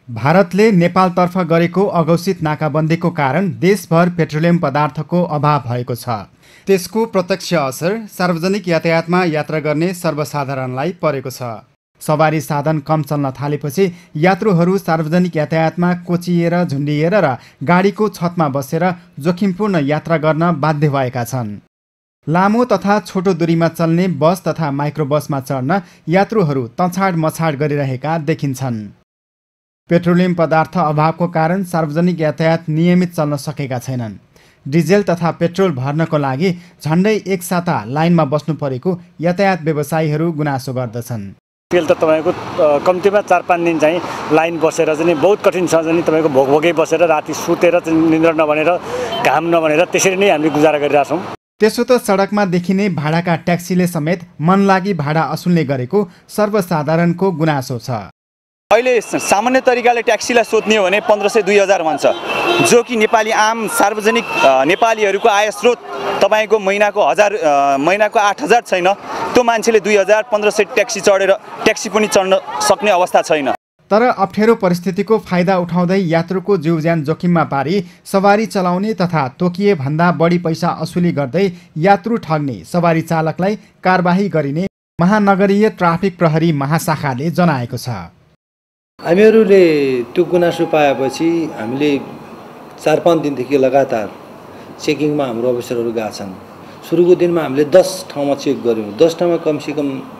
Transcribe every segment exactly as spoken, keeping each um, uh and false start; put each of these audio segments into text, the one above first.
भारतले नेपालतर्फ गरेको अघोषित नाकाबन्दीको कारण देशभर पेट्रोलियम पदार्थको अभाव भएको छ। त्यसको प्रत्यक्ष असर सार्वजनिक यातायातमा यात्रा गर्ने सर्वसाधारणलाई परेको छ। सवारी साधन कम चल्न थालेपछि यात्रुहरू सार्वजनिक यातायातमा कोचिएर झुन्डिएर र गाडीको छतमा बसेर जोखिमपूर्ण यात्रा गर्न बाध्य भएका छन्। लामो तथा छोटो दूरीमा चल्ने बस तथा माइक्रोबसमा चढ्न यात्रुहरू तछाड मछाड गरिरहेका देखिन्छन्। पेट्रोलियम पदार्थ अभावको कारण सार्वजनिक यातायात नियमित चल्न सकेका छैनन्। डिजेल तथा पेट्रोल भर्नको लागि झन्डै एक साता लाइनमा बस्नु परेको यातायात व्यवसायीहरू गुनासो गर्दछन्। तेल त तपाईको कम्तीमा चार पाँच दिन चाहिँ लाइन बसेर चाहिँ बहुत कठिन छ। चाहिँ तपाईको भोकभोकै बसेर राति सुतेर निन्द्रा नभनेर घाम नभनेर त्यसरी नै हामीले गुजारा गरिरहेछौँ। त्यसो त सडकमा देखिने भाडाका ट्याक्सीले समेत मनलागी भाडा असुल्ने गरेको सर्वसाधारणको गुनासो छ। अहिले सामान्य तरिकाले ट्याक्सीलाई सोध्ने हो भने पन्ध्र सय दुई हजार भन्छ, जो कि नेपाली आम सार्वजनिक नेपालीहरूको आय स्रोत तपाईँको महिनाको हजार महिनाको आठ हजार छैन। त्यो मान्छेले दुई हजार पन्ध्र सय ट्याक्सी चढेर ट्याक्सी पनि चढ्न सक्ने अवस्था छैन। तर अप्ठ्यारो परिस्थितिको फाइदा उठाउँदै यात्रुको जीवज्यान जोखिममा पारी सवारी चलाउने तथा तोकिए भन्दा बढी पैसा असुली गर्दै यात्रु ठग्ने सवारी चालकलाई कारबाही गरिने महानगरीय ट्राफिक प्रहरी महाशाखाले जनाएको छ। हामीहरूले त्यो गुनासो पाएपछि हामीले चार पाँच दिनदेखि लगातार चेकिङमा हाम्रो अफिसरहरू गएका छन्। सुरुको दिनमा हामीले दस ठाउँमा चेक गऱ्यौँ। दस ठाउँमा कमसेकम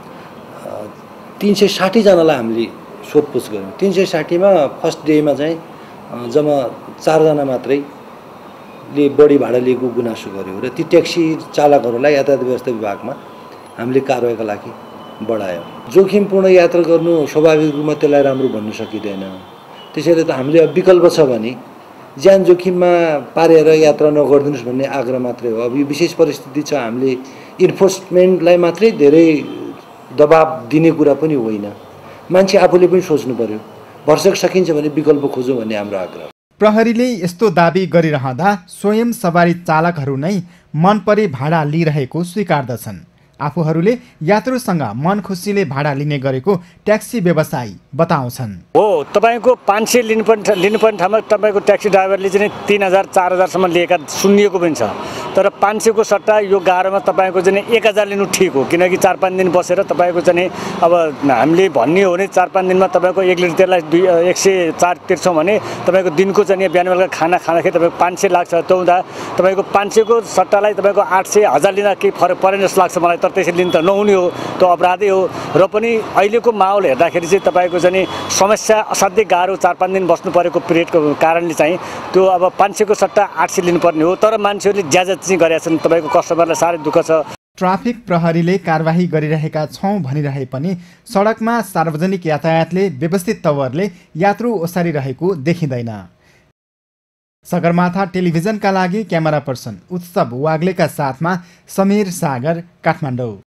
तिन सय साठीजनालाई हामीले सोधपुछ गऱ्यौँ। तिन सय साठीमा फर्स्ट डेमा चाहिँ जम्मा चारजना मात्रैले बढी भाडा लिएको गुनासो गर्यो र ती ट्याक्सी चालकहरूलाई यातायात व्यवस्था विभागमा हामीले कारवाहीका लागि बढायो। जोखिमपूर्ण यात्रा गर्नु स्वाभाविक रूपमा त्यसलाई राम्रो भन्नु सकिँदैन। त्यसैले त हामीले अब विकल्प छ भने ज्यान जोखिममा पारेर यात्रा नगरिदिनुहोस् भन्ने आग्रह मात्रै हो। अब यो विशेष परिस्थिति छ, हामीले इन्फोर्समेन्टलाई मात्रै धेरै दबाब दिने कुरा पनि होइन। मान्छे आफूले पनि सोच्नु पर्यो, भरसक सकिन्छ भने विकल्प खोजौँ भन्ने हाम्रो आग्रह। प्रहरीले यस्तो दाबी गरिरहँदा स्वयं सवारी चालकहरू नै मन परे भाडा लिइरहेको स्वीकार्दछन्। आफूहरूले यात्रुसँग मन खुसीले भाडा लिने गरेको ट्याक्सी व्यवसायी बताउँछन्। हो, तपाईँको पाँच सय लिनुपर्ने लिनुपर्ने ठाउँमा तपाईँको ट्याक्सी ड्राइभरले चाहिँ तिन हजार चार हजारसम्म लिएका सुनिएको पनि छ। तर पाँच सयको सट्टा यो गाह्रोमा तपाईँको चाहिँ एक हजार लिनु ठिक हो, किनकि चार पाँच दिन बसेर तपाईँको चाहिँ अब हामीले भन्ने हो भने चार पाँच दिनमा तपाईँको एक लिटर तेललाई दुई एक सय चार तिर्छौँ भने तपाईँको दिनको चाहिँ बिहान बेलुका खाना खाँदाखेरि तपाईँको पाँच सय लाग्छ। त्यो हुँदा तपाईँको पाँच सयको सट्टालाई तपाईँको आठ सय हजार लिँदा केही फरक परेन जस्तो लाग्छ मलाई। तर त्यसरी लिनु त नहुने हो, त्यो अपराधै हो। र पनि अहिलेको माहौल हेर्दाखेरि चाहिँ तपाईँको चाहिँ समस्या असाध्यै गाह्रो चार पाँच दिन बस्नु परेको पिरियडको कारणले चाहिँ त्यो अब पाँच सयको सट्टा आठ सय लिनुपर्ने हो। तर मान्छेहरूले ज्यादा चाहिँ गरेका छन्। तपाईँको कस्टमरलाई साह्रै दुःख छ। ट्राफिक प्रहरीले कारबाही गरिरहेका छौँ भनिरहे पनि सडकमा सार्वजनिक यातायातले व्यवस्थित तवरले यात्रु ओसारिरहेको देखिँदैन। सगरमाथा टेलिभिजनका लागि क्यामेरा पर्सन उत्सव वाग्लेका साथमा समीर सागर, काठमाडौँ।